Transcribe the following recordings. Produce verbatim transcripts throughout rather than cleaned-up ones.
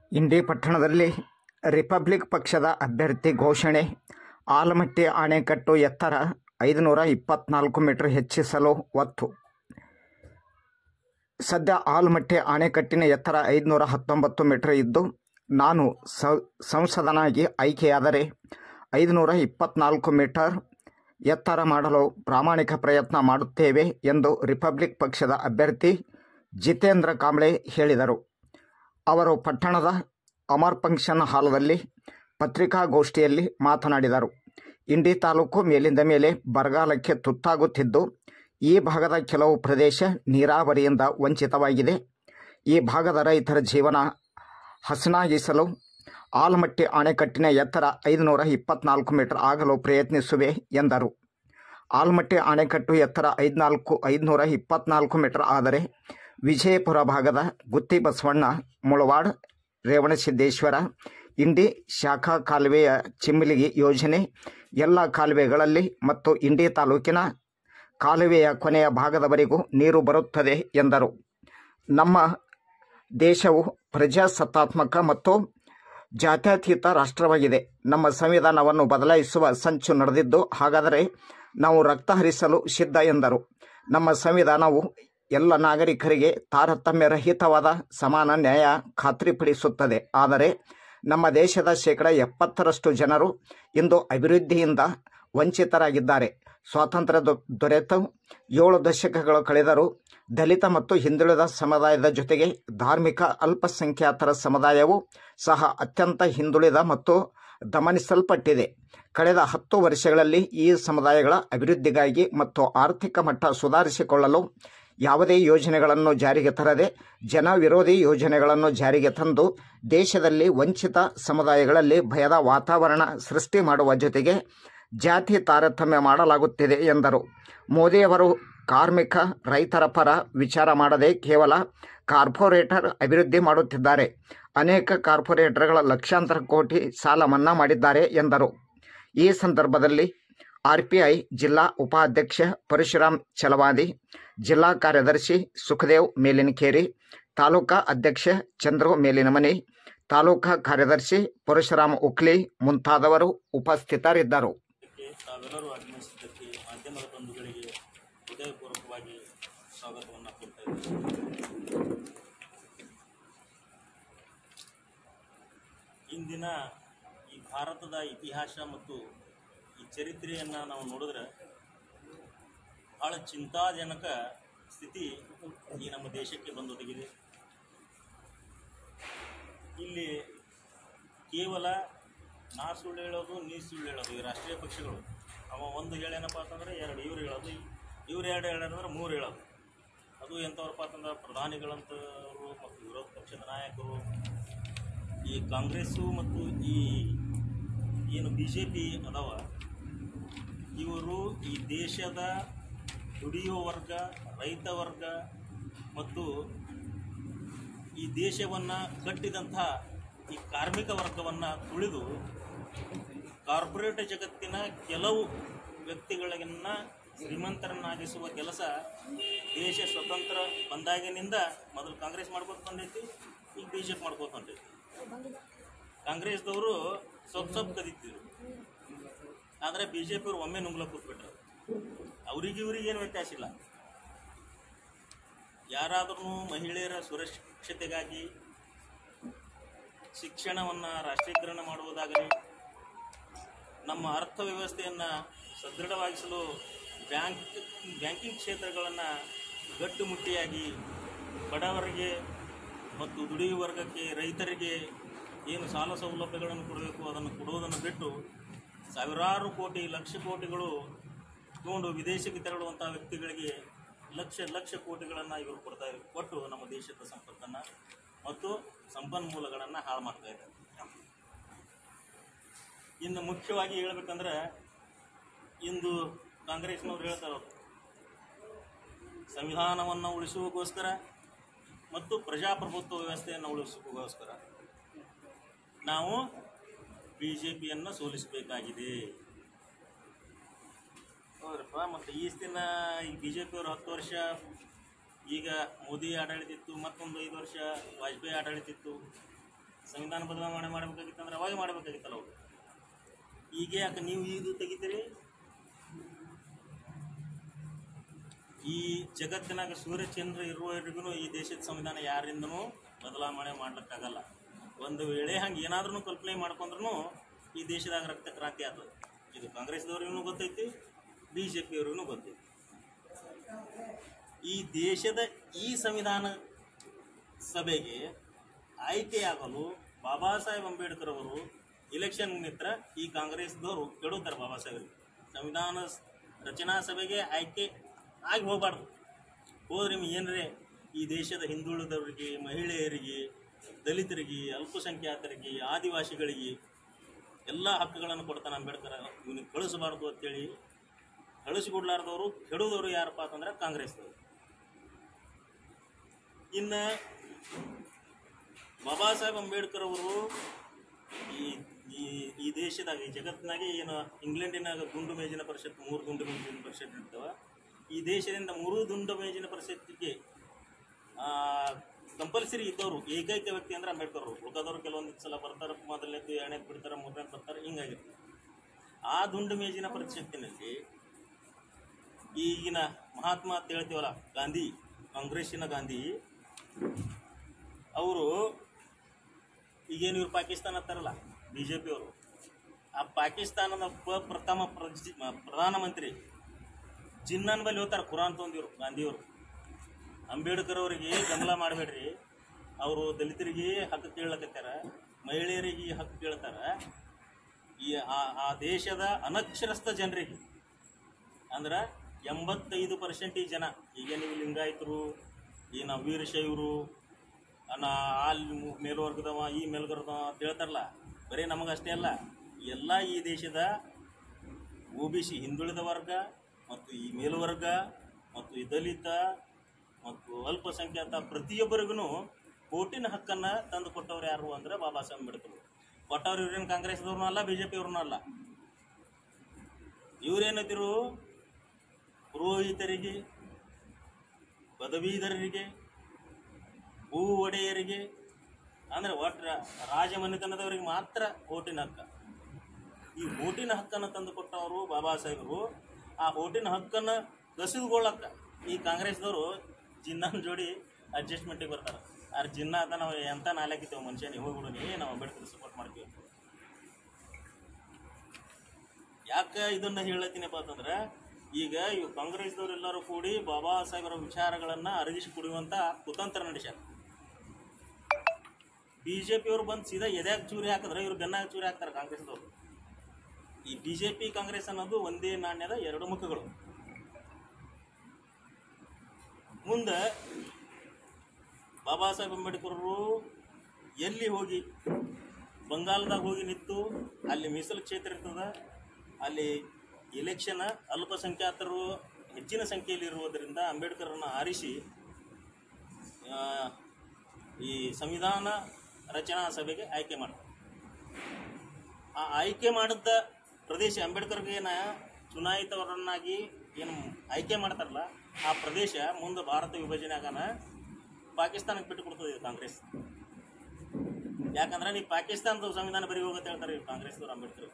ಇಂಡಿ ಪಟ್ಟಣದಲ್ಲಿ ರಿಪಬ್ಲಿಕ್ ಪಕ್ಷದ ಅಭ್ಯರ್ಥಿ ಘೋಷಣೆ. ಆಲಮಟ್ಟಿ ಅಣೆಕಟ್ಟು ಎತ್ತರ ಐದುನೂರ ಇಪ್ಪತ್ನಾಲ್ಕು ಮೀಟರ್ ಹೆಚ್ಚಿಸಲು ಒತ್ತು. ಸದ್ಯ ಆಲಮಟ್ಟಿ ಅಣೆಕಟ್ಟಿನ ಎತ್ತರ ಐದುನೂರ ಹತ್ತೊಂಬತ್ತು ಮೀಟರ್ ಇದ್ದು, ನಾನು ಸಂಸದನಾಗಿ ಆಯ್ಕೆಯಾದರೆ ಐದುನೂರ ಇಪ್ಪತ್ನಾಲ್ಕು ಮೀಟರ್ ಎತ್ತರ ಮಾಡಲು ಪ್ರಾಮಾಣಿಕ ಪ್ರಯತ್ನ ಮಾಡುತ್ತೇವೆ ಎಂದು ರಿಪಬ್ಲಿಕ್ ಪಕ್ಷದ ಅಭ್ಯರ್ಥಿ ಜಿತೇಂದ್ರ ಕಾಂಬ್ಳೆ ಹೇಳಿದರು. ಅವರು ಪಟ್ಟಣದ ಅಮರ್ ಫಂಕ್ಷನ್ ಹಾಲ್ನಲ್ಲಿ ಪತ್ರಿಕಾಗೋಷ್ಠಿಯಲ್ಲಿ ಮಾತನಾಡಿದರು. ಇಂಡಿ ತಾಲೂಕು ಮೇಲಿಂದ ಮೇಲೆ ಬರಗಾಲಕ್ಕೆ ತುತ್ತಾಗುತ್ತಿದ್ದು, ಈ ಭಾಗದ ಕೆಲವು ಪ್ರದೇಶ ನೀರಾವರಿಯಿಂದ ವಂಚಿತವಾಗಿದೆ. ಈ ಭಾಗದ ರೈತರ ಜೀವನ ಹಸನಾಗಿಸಲು ಆಲಮಟ್ಟಿ ಅಣೆಕಟ್ಟಿನ ಎತ್ತರ ಐದುನೂರ ಇಪ್ಪತ್ನಾಲ್ಕು ಮೀಟರ್ ಆಗಲು ಪ್ರಯತ್ನಿಸುವೆ ಎಂದರು. ಆಲಮಟ್ಟಿ ಅಣೆಕಟ್ಟು ಎತ್ತರ ಐದುನಾಲ್ಕು ಐದುನೂರ ಇಪ್ಪತ್ನಾಲ್ಕು ಮೀಟರ್ ಆದರೆ ವಿಜಯಪುರ ಭಾಗದ ಗುತ್ತಿ ಬಸವಣ್ಣ, ಮುಳವಾಡ್, ರೇವಣಸಿದ್ದೇಶ್ವರ, ಇಂಡಿ ಶಾಖಾ ಕಾಲುವೆಯ ಚಿಮ್ಮಲಿಗಿ ಯೋಜನೆ ಎಲ್ಲ ಕಾಲುವೆಗಳಲ್ಲಿ ಮತ್ತು ಇಂಡಿ ತಾಲೂಕಿನ ಕಾಲುವೆಯ ಕೊನೆಯ ಭಾಗದವರೆಗೂ ನೀರು ಬರುತ್ತದೆ ಎಂದರು. ನಮ್ಮ ದೇಶವು ಪ್ರಜಾಸತ್ತಾತ್ಮಕ ಮತ್ತು ಜಾತ್ಯತೀತ ರಾಷ್ಟ್ರವಾಗಿದೆ. ನಮ್ಮ ಸಂವಿಧಾನವನ್ನು ಬದಲಾಯಿಸುವ ಸಂಚು ನಡೆದಿದ್ದು, ಹಾಗಾದರೆ ನಾವು ರಕ್ತ ಹರಿಸಲು ಸಿದ್ಧ ಎಂದರು. ನಮ್ಮ ಸಂವಿಧಾನವು ಎಲ್ಲ ನಾಗರಿಕರಿಗೆ ತಾರತಮ್ಯ ರಹಿತವಾದ ಸಮಾನ ನ್ಯಾಯ ಖಾತ್ರಿಪಡಿಸುತ್ತದೆ. ಆದರೆ ನಮ್ಮ ದೇಶದ ಶೇಕಡ ಎಪ್ಪತ್ತರಷ್ಟು ಜನರು ಇಂದು ಅಭಿವೃದ್ಧಿಯಿಂದ ವಂಚಿತರಾಗಿದ್ದಾರೆ. ಸ್ವಾತಂತ್ರ್ಯ ದೊರೆತು ಏಳು ದಶಕಗಳು ಕಳೆದರೂ ದಲಿತ ಮತ್ತು ಹಿಂದುಳಿದ ಸಮುದಾಯದ ಜೊತೆಗೆ ಧಾರ್ಮಿಕ ಅಲ್ಪಸಂಖ್ಯಾತರ ಸಮುದಾಯವು ಸಹ ಅತ್ಯಂತ ಹಿಂದುಳಿದ ಮತ್ತು ದಮನಿಸಲ್ಪಟ್ಟಿದೆ. ಕಳೆದ ಹತ್ತು ವರ್ಷಗಳಲ್ಲಿ ಈ ಸಮುದಾಯಗಳ ಅಭಿವೃದ್ಧಿಗಾಗಿ ಮತ್ತು ಆರ್ಥಿಕ ಮಟ್ಟ ಸುಧಾರಿಸಿಕೊಳ್ಳಲು ಯಾವುದೇ ಯೋಜನೆಗಳನ್ನು ಜಾರಿಗೆ ತರದೆ ಜನ ವಿರೋಧಿ ಯೋಜನೆಗಳನ್ನು ಜಾರಿಗೆ ತಂದು ದೇಶದಲ್ಲಿ ವಂಚಿತ ಸಮುದಾಯಗಳಲ್ಲಿ ಭಯದ ವಾತಾವರಣ ಸೃಷ್ಟಿ ಮಾಡುವ ಜೊತೆಗೆ ಜಾತಿ ತಾರತಮ್ಯ ಮಾಡಲಾಗುತ್ತಿದೆ ಎಂದರು. ಮೋದಿಯವರು ಕಾರ್ಮಿಕ ರೈತರ ಪರ ವಿಚಾರ ಮಾಡದೆ ಕೇವಲ ಕಾರ್ಪೊರೇಟರ್ ಅಭಿವೃದ್ಧಿ ಮಾಡುತ್ತಿದ್ದಾರೆ. ಅನೇಕ ಕಾರ್ಪೊರೇಟರ್ಗಳ ಲಕ್ಷಾಂತರ ಕೋಟಿ ಸಾಲ ಮನ್ನಾ ಮಾಡಿದ್ದಾರೆ ಎಂದರು. ಈ ಸಂದರ್ಭದಲ್ಲಿ ಆರ್ಪಿಐ ಜಿಲ್ಲಾ ಉಪಾಧ್ಯಕ್ಷ ಪರಶುರಾಮ್ ಚಲವಾದಿ, ಜಿಲ್ಲಾ ಕಾರ್ಯದರ್ಶಿ ಸುಖದೇವ್ ಮೇಲಿನಕೇರಿ, ತಾಲೂಕಾ ಅಧ್ಯಕ್ಷ ಚಂದ್ರು ಮೇಲಿನಮನಿ, ತಾಲೂಕಾ ಕಾರ್ಯದರ್ಶಿ ಪರಶುರಾಮ್ ಉಕ್ಲಿ ಮುಂತಾದವರು ಉಪಸ್ಥಿತರಿದ್ದರು. ತಾವೆಲ್ಲರೂ ಆಗಮಿಸಿದ್ದಕ್ಕೆ ಮಾಧ್ಯಮದ ಬಂಧುಗಳಿಗೆ ಹೃದಯಪೂರ್ವಕವಾಗಿ ಸ್ವಾಗತವನ್ನು ಕೊಡ್ತಾ ಇದ್ದೇವೆ. ಇಂದಿನ ಈ ಭಾರತದ ಇತಿಹಾಸ ಮತ್ತು ಈ ಚರಿತ್ರೆಯನ್ನು ನಾವು ನೋಡಿದ್ರೆ ಭಾಳ ಚಿಂತಾಜನಕ ಸ್ಥಿತಿ ಈ ನಮ್ಮ ದೇಶಕ್ಕೆ ಬಂದೊದಗಿದೆ. ಇಲ್ಲಿ ಕೇವಲ ನಾ ಸುಳ್ಳು ಹೇಳೋದು, ನೀ ಸುಳ್ಳು ಹೇಳೋದು ಈ ರಾಷ್ಟ್ರೀಯ ಪಕ್ಷಗಳು. ಅವ ಒಂದು ಹೇಳೇನಪ್ಪ ಅಂತಂದರೆ ಎರಡು ಇವ್ರು ಹೇಳೋದು, ಇವ್ರು ಎರಡು ಹೇಳೋದಂದ್ರೆ ಮೂರು ಹೇಳೋದು. ಅದು ಎಂಥವ್ರಪ್ಪ ಅಂತಂದ್ರೆ ಪ್ರಧಾನಿಗಳಂಥವರು ಮತ್ತು ವಿರೋಧ ಪಕ್ಷದ ನಾಯಕರು, ಈ ಕಾಂಗ್ರೆಸ್ಸು ಮತ್ತು ಈ ಏನು ಬಿ ಜೆ ಪಿ ಅದಾವ, ಇವರು ಈ ದೇಶದ ದುಡಿಯುವ ವರ್ಗ, ರೈತ ವರ್ಗ ಮತ್ತು ಈ ದೇಶವನ್ನು ಕಟ್ಟಿದಂಥ ಈ ಕಾರ್ಮಿಕ ವರ್ಗವನ್ನು ತುಳಿದು ಕಾರ್ಪೊರೇಟ್ ಜಗತ್ತಿನ ಕೆಲವು ವ್ಯಕ್ತಿಗಳನ್ನ ಶ್ರೀಮಂತರನ್ನಾಗಿಸುವ ಕೆಲಸ ದೇಶ ಸ್ವತಂತ್ರ ಬಂದಾಗಿನಿಂದ ಮೊದಲು ಕಾಂಗ್ರೆಸ್ ಮಾಡ್ಕೋತ ಬಂದೈತಿ, ಈಗ ಬಿ ಜೆ ಪಿ ಮಾಡ್ಕೋತ ಹೊಂಟೈತಿ. ಕಾಂಗ್ರೆಸ್ದವರು ಸ್ವಲ್ಪ ಸ್ವಲ್ಪ ಕದೀತಿದ್ರು, ಆದರೆ ಬಿ ಜೆ ಪಿಯವರು ಒಮ್ಮೆ ನುಂಗ್ಲ ಕೂತ್ಬಿಟ್ರು. ಅವ್ರಿಗೆ ಇವ್ರಿಗೆ ಏನು ವ್ಯತ್ಯಾಸ ಇಲ್ಲ. ಯಾರಾದ್ರೂ ಮಹಿಳೆಯರ ಸುರಕ್ಷತೆಗಾಗಿ ಶಿಕ್ಷಣವನ್ನು ರಾಷ್ಟ್ರೀಕರಣ ಮಾಡುವುದಾಗಲಿ, ನಮ್ಮ ಅರ್ಥವ್ಯವಸ್ಥೆಯನ್ನು ಸದೃಢವಾಗಿಸಲು ಬ್ಯಾಂಕ್ ಬ್ಯಾಂಕಿಂಗ್ ಕ್ಷೇತ್ರಗಳನ್ನು ಗಟ್ಟುಮುಟ್ಟಿಯಾಗಿ ಬಡವರಿಗೆ ಮತ್ತು ದುಡಿಯುವ ವರ್ಗಕ್ಕೆ, ರೈತರಿಗೆ ಏನು ಸಾಲ ಸೌಲಭ್ಯಗಳನ್ನು ಕೊಡಬೇಕು ಅದನ್ನು ಕೊಡುವುದನ್ನು ಬಿಟ್ಟು ಸಾವಿರಾರು ಕೋಟಿ ಲಕ್ಷ ಕೋಟಿಗಳು ತಗೊಂಡು ವಿದೇಶಕ್ಕೆ ತೆರಳುವಂಥ ವ್ಯಕ್ತಿಗಳಿಗೆ ಲಕ್ಷ ಲಕ್ಷ ಕೋಟಿಗಳನ್ನು ಇವರು ಕೊಡ್ತಾ ಕೊಟ್ಟು ನಮ್ಮ ದೇಶದ ಸಂಪತ್ತನ್ನು ಮತ್ತು ಸಂಪನ್ಮೂಲಗಳನ್ನು ಹಾಳು ಮಾಡ್ತಾ ಇದ್ದಾರೆ. ಇನ್ನು ಮುಖ್ಯವಾಗಿ ಹೇಳ್ಬೇಕಂದ್ರೆ, ಇಂದು ಕಾಂಗ್ರೆಸ್ನವ್ರು ಹೇಳ್ತಾರೆ, ಸಂವಿಧಾನವನ್ನು ಉಳಿಸುವಗೋಸ್ಕರ ಮತ್ತು ಪ್ರಜಾಪ್ರಭುತ್ವ ವ್ಯವಸ್ಥೆಯನ್ನು ಉಳಿಸುವಗೋಸ್ಕರ ನಾವು ಬಿ ಜೆ ಪಿಯನ್ನು ಸೋಲಿಸಬೇಕಾಗಿದೆ. ಹೌದ್ರಪ್ಪ, ಮತ್ತು ಈ ದಿನ ಈ ಬಿ ಜೆ ಪಿಯವರು ಹತ್ತು ವರ್ಷ ಈಗ ಮೋದಿ ಆಡಳಿತ ಇತ್ತು, ಮತ್ತೊಂದು ಐದು ವರ್ಷ ವಾಜಪೇಯಿ ಆಡಳಿತ ಇತ್ತು. ಸಂವಿಧಾನ ಬದಲಾವಣೆ ಮಾಡಬೇಕಾಗಿತ್ತು ಅಂದ್ರೆ ಅವಾಗ ಮಾಡಬೇಕಾಗಿತ್ತಲ್ಲ ಅವರು. ಈಗ ಯಾಕೆ ನೀವು ಇದು ತೆಗಿತೀರಿ? ಈ ಜಗತ್ತಿನಾಗ ಸೂರ್ಯಚಂದ್ರ ಇರುವವರೆಗೂ ಈ ದೇಶದ ಸಂವಿಧಾನ ಯಾರಿಂದನೂ ಬದಲಾವಣೆ ಮಾಡ್ಲಿಕ್ಕಾಗಲ್ಲ. ಒಂದು ವೇಳೆ ಹಂಗೆ ಏನಾದ್ರೂ ಕಲ್ಪನೆ ಮಾಡ್ಕೊಂಡ್ರೂ ಈ ದೇಶದಾಗ ರಕ್ತ ಕ್ರಾಂತಿ ಆಗ್ತದೆ. ಇದು ಕಾಂಗ್ರೆಸ್ದವ್ರಿಗೂ ಗೊತ್ತೈತಿ, ಬಿ ಜೆ ಪಿಯವ್ರಿಗೂ ಗೊತ್ತೈತಿ. ಈ ದೇಶದ ಈ ಸಂವಿಧಾನ ಸಭೆಗೆ ಆಯ್ಕೆಯಾಗಲು ಬಾಬಾ ಸಾಹೇಬ್ ಅಂಬೇಡ್ಕರ್ ಅವರು ಇಲೆಕ್ಷನ್ ನಿಂತರ ಈ ಕಾಂಗ್ರೆಸ್ದವರು ಕೆಡುತ್ತಾರೆ ಬಾಬಾ ಸಾಹೇಬರಿಗೆ. ಸಂವಿಧಾನ ರಚನಾ ಸಭೆಗೆ ಆಯ್ಕೆ ಆಗಿ ಹೋಗಬಾರ್ದು. ಹೋದ್ರೆ ನಿಮ್ಗೆ ಏನರೇ ಈ ದೇಶದ ಹಿಂದುಳಿದವರಿಗೆ, ಮಹಿಳೆಯರಿಗೆ, ದಲಿತರಿಗೆ, ಅಲ್ಪಸಂಖ್ಯಾತರಿಗೆ, ಆದಿವಾಸಿಗಳಿಗೆ ಎಲ್ಲ ಹಕ್ಕುಗಳನ್ನು ಕೊಡ್ತಾನೆ ಅಂಬೇಡ್ಕರ್. ಇವನಿಗೆ ಕಳಿಸಬಾರ್ದು ಅಂತೇಳಿ ಕಳಿಸಿಕೊಡ್ಲಾರ್ದವರು ಕೆಡುದವರು ಯಾರಪ್ಪ ಅಂತಂದ್ರೆ ಕಾಂಗ್ರೆಸ್ದವರು. ಇನ್ನು ಬಾಬಾ ಸಾಹೇಬ್ ಅಂಬೇಡ್ಕರ್ ಅವರು ಈ ಈ ದೇಶದಾಗ ಈ ಜಗತ್ತಿನಾಗೆ ಏನು ಇಂಗ್ಲೆಂಡಿನಾಗ ಗುಂಡು ಮೇಜಿನ ಪರಿಷತ್, ಮೂರು ಗುಂಡು ಮೇಜಿನ ಪರಿಷತ್ ಇರ್ತವೆ. ಈ ದೇಶದಿಂದ ಮೂರು ದುಂಡು ಮೇಜಿನ ಪರಿಷತ್ತಿಗೆ ಕಂಪಲ್ಸರಿ ಇದ್ದವರು ಏಕೈಕ ವ್ಯಕ್ತಿ ಅಂದ್ರೆ ಅಂಬೇಡ್ಕರ್ ಅವರು. ಉಳಿದವರು ಕೆಲವೊಂದು ಸಲ ಬರ್ತಾರೆ, ಮೊದಲನೇದು ಎರಡನೇದು ಬಿಡ್ತಾರೆ, ಮೂರನೇದು ಬರ್ತಾರೆ, ಹಿಂಗಾಗಿತ್ತು. ಆ ದುಂಡು ಮೇಜಿನ ಪರಿಷತ್ತಿನಲ್ಲಿ ಈಗಿನ ಮಹಾತ್ಮ ಅಂತ ಹೇಳ್ತೀವಲ್ಲ ಗಾಂಧಿ, ಕಾಂಗ್ರೆಸ್ಸಿನ ಗಾಂಧಿ ಅವರು ಈಗೇನು ಇವ್ರು ಪಾಕಿಸ್ತಾನ ಅಂತಾರಲ್ಲ ಬಿ ಜೆ ಪಿಯವರು, ಆ ಪಾಕಿಸ್ತಾನದ ಪ್ರಥಮ ಪ್ರಧಾನಮಂತ್ರಿ ಜಿನ್ನನ್ ಬಲ್ಲಿ ಹೋಗ್ತಾರೆ ಕುರಾನ್ ತೊಂದಿವ್ರು ಗಾಂಧಿಯವರು. ಅಂಬೇಡ್ಕರ್ ಅವರಿಗೆ ಗಮಲ ಮಾಡಬೇಡ್ರಿ, ಅವರು ದಲಿತರಿಗೆ ಹಕ್ಕು ಕೇಳಕತ್ತಾರ, ಮಹಿಳೆಯರಿಗೆ ಹಕ್ಕು ಕೇಳ್ತಾರ. ಈ ಆ ದೇಶದ ಅನಕ್ಷರಸ್ಥ ಜನರಿಗೆ ಅಂದ್ರೆ ಎಂಬತ್ತೈದು ಪರ್ಸೆಂಟೇಜ್ ಜನ, ಈಗ ನೀವು ಲಿಂಗಾಯತರು, ಈ ನಾವು ವೀರಶೈವರು, ನಾ ಅಲ್ಲಿ ಮೇಲ್ವರ್ಗದವ ಈ ಮೇಲ್ವರ್ಗದವ ಅಂತ ಹೇಳ್ತಾರಲ್ಲ, ಬರೀ ನಮಗಷ್ಟೇ ಅಲ್ಲ, ಎಲ್ಲ ಈ ದೇಶದ ಒ ಬಿ ಸಿ ಹಿಂದುಳಿದ ವರ್ಗ ಮತ್ತು ಈ ಮೇಲ್ವರ್ಗ ಮತ್ತು ಈ ದಲಿತ ಮತ್ತು ಅಲ್ಪಸಂಖ್ಯಾತ ಪ್ರತಿಯೊಬ್ಬರಿಗೂ ಓಟಿನ ಹಕ್ಕನ್ನು ತಂದು ಕೊಟ್ಟವ್ರು ಯಾರು ಅಂದ್ರೆ ಬಾಬಾ ಸಾಹೇಬ್ ಅಂಬೇಡ್ಕರ್. ಕೊಟ್ಟವ್ರು ಇವ್ರೇನು ಕಾಂಗ್ರೆಸ್ದವ್ರನ್ನೂ ಅಲ್ಲ, ಬಿ ಜೆ ಪಿಯವ್ರನ್ನೂ ಅಲ್ಲ. ಇವರೇನಂತಿರು ಪುರೋಹಿತರಿಗೆ, ಪದವೀಧರರಿಗೆ, ಭೂ ಒಡೆಯರಿಗೆ ಅಂದ್ರೆ ಒಟ್ಟು ರಾಜಮನೆತನದವರಿಗೆ ಮಾತ್ರ ಓಟಿನ ಹಕ್ಕ. ಈ ಓಟಿನ ಹಕ್ಕನ್ನು ತಂದು ಕೊಟ್ಟವರು ಬಾಬಾ ಸಾಹೇಬರು. ಆ ಓಟಿನ ಹಕ್ಕನ್ನು ಕಸಿದುಕೊಳ್ಳಕ್ಕ ಈ ಕಾಂಗ್ರೆಸ್ದವರು ಜಿನ್ನನ ಜೋಡಿ ಅಡ್ಜಸ್ಟ್ಮೆಂಟಿಗೆ ಬರ್ತಾರೆ. ಆ ಜಿನ್ನ ಅಂತ ನಾವು ಎಂಥ ನಾಲ್ಕಿದ್ದೇವೆ ಮನುಷ್ಯನಿಗೆ ಹೋಗ್ಬಿಡೋನಿ, ನಾವು ಅಂಬೇಡ್ಕರ್ ಸಪೋರ್ಟ್ ಮಾಡ್ತೀವಿ. ಯಾಕೆ ಇದನ್ನು ಹೇಳತ್ತೀನಪ್ಪ ಅಂತಂದ್ರೆ, ಈಗ ಇವು ಕಾಂಗ್ರೆಸ್ದವ್ರೆಲ್ಲರೂ ಕೂಡಿ ಬಾಬಾ ಸಾಹೇಬರ ವಿಚಾರಗಳನ್ನು ಅರಗಿಸಿ ಕುಡಿಯುವಂಥ ಕುತಂತ್ರ ನಡೆಸ್ಯಾರ. ಬಿ ಜೆ ಪಿಯವರು ಬಂದು ಸೀದಾ ಎದ್ಯಾಗ ಚೂರಿ ಹಾಕಿದ್ರೆ ಇವ್ರು ಬೆನ್ನಾಗ ಚೂರಿ ಹಾಕ್ತಾರೆ ಕಾಂಗ್ರೆಸ್ದವರು. ಈ ಬಿ ಜೆ ಪಿ ಕಾಂಗ್ರೆಸ್ ಅನ್ನೋದು ಒಂದೇ ನಾಣ್ಯದ ಎರಡು ಮುಖಗಳು. ಮುಂದೆ ಬಾಬಾ ಸಾಹೇಬ್ ಅಂಬೇಡ್ಕರ್ರು ಎಲ್ಲಿ ಹೋಗಿ ಬಂಗಾಲದಾಗ ಹೋಗಿ ನಿಂತು ಅಲ್ಲಿ ಮೀಸಲು ಕ್ಷೇತ್ರ ಇರ್ತದೆ, ಅಲ್ಲಿ ಎಲೆಕ್ಷನ್ ಅಲ್ಪಸಂಖ್ಯಾತರು ಹೆಚ್ಚಿನ ಸಂಖ್ಯೆಯಲ್ಲಿ ಇರುವುದರಿಂದ ಅಂಬೇಡ್ಕರನ್ನು ಆರಿಸಿ ಈ ಸಂವಿಧಾನ ರಚನಾ ಸಭೆಗೆ ಆಯ್ಕೆ ಮಾಡ್ತಾರೆ. ಆ ಆಯ್ಕೆ ಮಾಡಿದ ಪ್ರದೇಶ ಅಂಬೇಡ್ಕರ್ಗೆ ಏನ ಚುನಾಯಿತವರನ್ನಾಗಿ ಏನು ಆಯ್ಕೆ ಮಾಡ್ತಾರಲ್ಲ, ಆ ಪ್ರದೇಶ ಮುಂದೆ ಭಾರತ ವಿಭಜನೆ ಆಗಾನ ಪಾಕಿಸ್ತಾನಕ್ಕೆ ಬಿಟ್ಟು ಕೊಡ್ತದೆ ಕಾಂಗ್ರೆಸ್. ಯಾಕಂದ್ರೆ ನೀವು ಪಾಕಿಸ್ತಾನದ ಸಂವಿಧಾನ ಬರೀ ಹೋಗುತ್ತೆ ಹೇಳ್ತಾರೆ ಕಾಂಗ್ರೆಸ್ದವ್ರು ಅಂಬೇಡ್ಕರ್.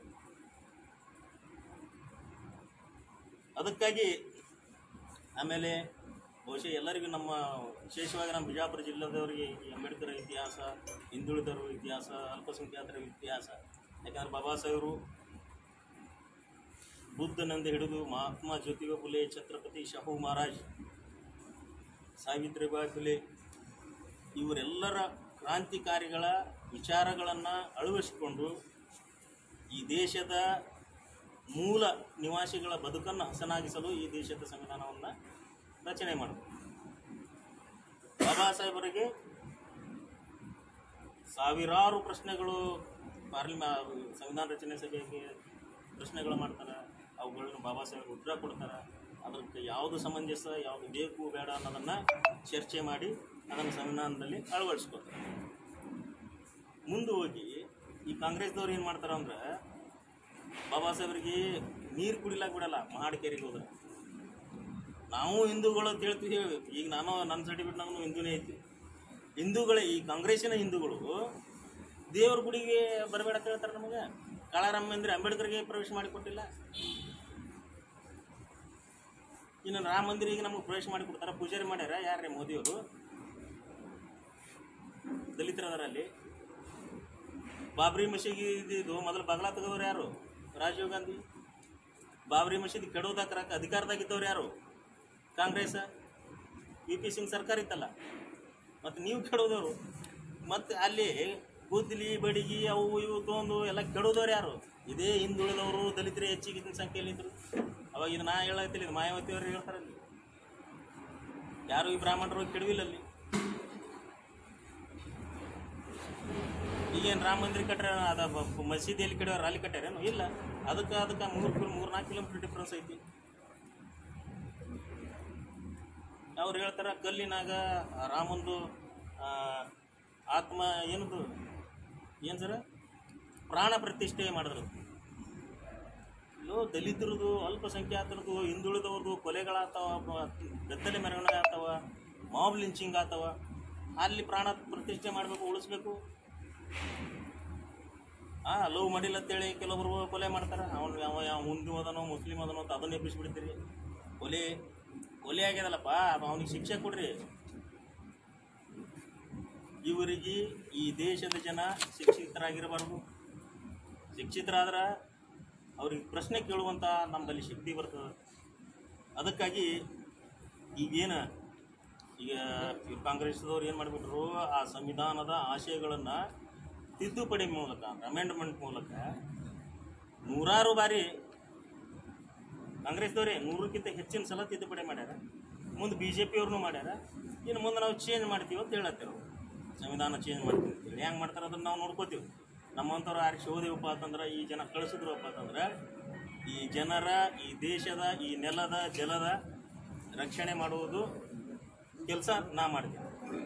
ಅದಕ್ಕಾಗಿ ಆಮೇಲೆ ಬಹುಶಃ ಎಲ್ಲರಿಗೂ ನಮ್ಮ ವಿಶೇಷವಾಗಿ ನಮ್ಮ ಬಿಜಾಪುರ ಜಿಲ್ಲೆದವರಿಗೆ ಈ ಅಂಬೇಡ್ಕರ್ ಇತಿಹಾಸ, ಹಿಂದುಳಿದವರು ಇತಿಹಾಸ, ಅಲ್ಪಸಂಖ್ಯಾತರ ಇತಿಹಾಸ. ಯಾಕಂದ್ರೆ ಬಾಬಾ ಸಾಹೇಬರು ಬುದ್ಧನಿಂದ ಹಿಡಿದು ಮಹಾತ್ಮ ಜ್ಯೋತಿಬಾ ಫುಲೆ, ಛತ್ರಪತಿ ಶಾಹು ಮಹಾರಾಜ್, ಸಾವಿತ್ರಿಬಾಯಿ ಫುಲೆ ಇವರೆಲ್ಲರ ಕ್ರಾಂತಿಕಾರಿಗಳ ವಿಚಾರಗಳನ್ನು ಅಳವಡಿಸಿಕೊಂಡು ಈ ದೇಶದ ಮೂಲ ನಿವಾಸಿಗಳ ಬದುಕನ್ನು ಹಸನಾಗಿಸಲು ಈ ದೇಶದ ಸಂವಿಧಾನವನ್ನು ರಚನೆ ಮಾಡಿದರು. ಬಾಬಾ ಸಾಹೇಬರಿಗೆ ಸಾವಿರಾರು ಪ್ರಶ್ನೆಗಳು ಪಾರ್ಲಿಮೆ ಸಂವಿಧಾನ ರಚನೆ ಸಭೆಗೆ ಪ್ರಶ್ನೆಗಳು ಮಾಡ್ತಾರೆ. ಅವುಗಳನ್ನು ಬಾಬಾ ಸಾಹೇಬ್ ಉತ್ತರ ಕೊಡ್ತಾರೆ. ಅದಕ್ಕೆ ಯಾವುದು ಸಮಂಜಸ, ಯಾವುದು ಬೇಕು ಬೇಡ ಅನ್ನೋದನ್ನು ಚರ್ಚೆ ಮಾಡಿ ಅದನ್ನು ಸಂವಿಧಾನದಲ್ಲಿ ಅಳವಡಿಸ್ಕೊತಾರೆ. ಮುಂದೆ ಹೋಗಿ ಈ ಕಾಂಗ್ರೆಸ್ದವ್ರು ಏನು ಮಾಡ್ತಾರೆ ಅಂದ್ರೆ, ಬಾಬಾ ಸಾಹೇಬರಿಗೆ ನೀರು ಕುಡಿಲಾಕ ಬಿಡಲ್ಲ ಮಹಾಡಿಕೇರಿಗೆ ಹೋದ್ರೆ. ನಾವು ಹಿಂದೂಗಳು ಅಂತ ಹೇಳ್ತೀವಿ. ಈಗ ನಾನು ನನ್ನ ಸರ್ಟಿಫಿಕೇಟ್ ನಾವು ಹಿಂದೂನೇ ಐತಿ. ಹಿಂದೂಗಳೇ ಈ ಕಾಂಗ್ರೆಸ್ಸಿನ ಹಿಂದೂಗಳು ದೇವ್ರ ಗುಡಿಗೆ ಬರಬೇಡ ಅಂತ ಹೇಳ್ತಾರೆ ನಮಗೆ. ಕಾಳಾರಾಮ ಮಂದಿರ ಅಂಬೇಡ್ಕರ್ಗೆ ಪ್ರವೇಶ ಮಾಡಿಕೊಟ್ಟಿಲ್ಲ. ಇನ್ನು ರಾಮ ಮಂದಿರಿಗೆ ನಮಗೆ ಪ್ರವೇಶ ಮಾಡಿ ಕೊಡ್ತಾರೆ. ಪೂಜಾರಿ ಮಾಡ್ಯಾರ ಯಾರೇ ಮೋದಿಯವರು? ದಲಿತರದರಲ್ಲಿ ಬಾಬ್ರಿ ಮಸೀದಿ ಇದು ಮೊದಲು ಬಗಲಾ ತೆಗೆದವ್ರು ಯಾರು? ರಾಜೀವ್ ಗಾಂಧಿ. ಬಾಬ್ರಿ ಮಸೀದಿ ಕೆಡೋದಾಕರಕ್ಕೆ ಅಧಿಕಾರದಾಗಿದ್ದವ್ರು ಯಾರು? ಕಾಂಗ್ರೆಸ್. ವಿ ಪಿ ಸಿಂಗ್ ಸರ್ಕಾರ ಇತ್ತಲ್ಲ, ಮತ್ತು ನೀವು ಕೆಡೋದವರು. ಮತ್ತು ಅಲ್ಲಿ ಕೂದಲಿ ಬಡಿಗಿ ಅವು ಇವು ತೊಗೊಂಡು ಎಲ್ಲ ಕೆಡೋದವ್ರು ಯಾರು? ಇದೇ ಹಿಂದುಳಿದವರು ದಲಿತರೇ ಹೆಚ್ಚಿಗಿನ ಸಂಖ್ಯೆಯಲ್ಲಿ ಇದ್ರು. ಅವಾಗ ಇದು ನಾ ಹೇಳತ್ತಿಲ್ಲ, ಇದು ಮಾಯಾವತಿ ಅವರು ಹೇಳ್ತಾರಲ್ಲಿ. ಯಾರು ಈ ಬ್ರಾಹ್ಮಣರು ಕೆಡವಿಲ್ಲ ಅಲ್ಲಿ. ಈಗೇನು ರಾಮ ಮಂದಿರ ಕಟ್ಟ್ರ ಅದ ಮಸೀದಿಯಲ್ಲಿ ಕೆಡವ್ರು ಅಲ್ಲಿ ಕಟ್ಟ್ಯಾರೇನು? ಇಲ್ಲ. ಅದಕ್ಕೆ ಅದಕ್ಕೆ ಮೂರು ಕಿಲೋ ಮೂರು ನಾಲ್ಕು ಕಿಲೋಮೀಟ್ರ್ ಡಿಫ್ರೆನ್ಸ್ ಐತಿ. ಅವ್ರು ಹೇಳ್ತಾರೆ ಕಲ್ಲಿನಾಗ ರಾಮಂದು ಆತ್ಮ ಏನದು ಏನು ಸರ ಪ್ರಾಣ ಪ್ರತಿಷ್ಠೆ ಮಾಡಿದ್ರು. ಇಲ್ಲೋ ದಲಿತರದು, ಅಲ್ಪಸಂಖ್ಯಾತರದು, ಹಿಂದುಳಿದವ್ರದ್ದು ಕೊಲೆಗಳಾಗ್ತಾವ, ಬೆತ್ತಲೆ ಮೆರವಣಿಗೆ ಆಗ್ತಾವ, ಮಾಬ್ ಲಿಂಚಿಂಗ್ ಆಗ್ತಾವ. ಅಲ್ಲಿ ಪ್ರಾಣ ಪ್ರತಿಷ್ಠೆ ಮಾಡಬೇಕು, ಉಳಿಸ್ಬೇಕು. ಆ ಲವ್ ಮಾಡಿಲ್ಲ ಅಂತೇಳಿ ಕೆಲವೊಬ್ರು ಕೊಲೆ ಮಾಡ್ತಾರೆ. ಅವನು ಯಾವ ಯಾವ ಹಿಂದೂ ಅದನೋ ಮುಸ್ಲಿಮ್ ಅದನೋ ಅಂತ ಅದನ್ನ ಎಬ್ಬಿಸ್ಬಿಡ್ತೀರಿ. ಕೊಲೆ ಕೊಲೆ ಆಗ್ಯದಲ್ಲಪ್ಪ, ಅವನಿಗೆ ಶಿಕ್ಷೆ ಕೊಡ್ರಿ. ಇವರಿಗೆ ಈ ದೇಶದ ಜನ ಶಿಕ್ಷಿತರಾಗಿರಬಾರ್ದು. ಶಿಕ್ಷಿತರಾದ್ರೆ ಅವ್ರಿಗೆ ಪ್ರಶ್ನೆ ಕೇಳುವಂಥ ನಮ್ಮಲ್ಲಿ ಶಕ್ತಿ ಬರ್ತದೆ. ಅದಕ್ಕಾಗಿ ಈಗೇನು ಈಗ ಕಾಂಗ್ರೆಸ್ದವ್ರು ಏನು ಮಾಡಿಬಿಟ್ರು, ಆ ಸಂವಿಧಾನದ ಆಶಯಗಳನ್ನು ತಿದ್ದುಪಡಿ ಮೂಲಕ, ಅಮೆಂಡ್ಮೆಂಟ್ ಮೂಲಕ ನೂರಾರು ಬಾರಿ ಕಾಂಗ್ರೆಸ್ದವರೇ ನೂರಕ್ಕಿಂತ ಹೆಚ್ಚಿನ ಸಲ ತಿದ್ದುಪಡಿ ಮಾಡ್ಯಾರ. ಮುಂದೆ ಬಿ ಜೆ ಪಿಯವ್ರನ್ನೂ ಮಾಡ್ಯಾರ. ಇನ್ನು ಮುಂದೆ ನಾವು ಚೇಂಜ್ ಮಾಡ್ತೀವಿ ಅಂತ ಹೇಳತ್ತೀವಿ. ಸಂವಿಧಾನ ಚೇಂಜ್ ಮಾಡ್ತೀವಿ ಅಂತೇಳಿ ಹೆಂಗೆ ಮಾಡ್ತಾರೆ ಅದನ್ನು ನಾವು ನೋಡ್ಕೋತೀವಿ. ನಮ್ಮಂಥವ್ರು ಆರಿಸಿ ಹೋದೇವಪ್ಪ ಅಂತಂದ್ರೆ, ಈ ಜನ ಕಳಿಸಿದ್ರಪ್ಪ ಅಂತಂದ್ರೆ, ಈ ಜನರ, ಈ ದೇಶದ, ಈ ನೆಲದ ಜಲದ ರಕ್ಷಣೆ ಮಾಡುವುದು ಕೆಲಸ ನಾ ಮಾಡ್ತೀವಿ.